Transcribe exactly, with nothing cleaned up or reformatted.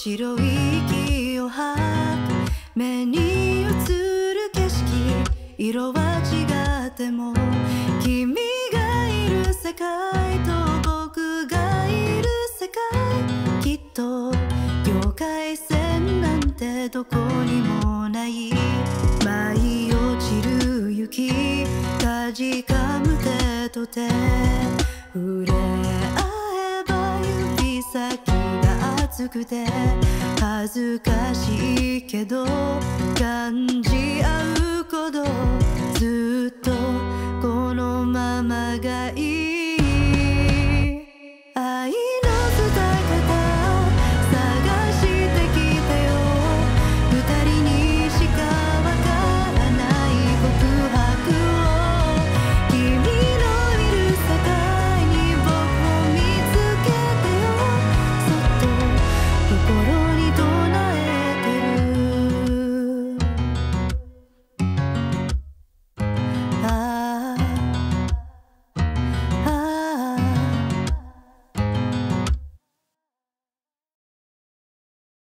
白い息を吐く目に映る景色、色は違っても君がいる世界と僕がいる世界、きっと境界線なんてどこにもない。舞い落ちる雪かじかむ手と手、触れ合えば指先が熱くて恥ずかしいけど感じ合うことずっとこのままがいい。愛の伝え方探してきてよ、二人にしかわからない告白を、君のいる世界に僕を見つけてよ、そっと心に唱え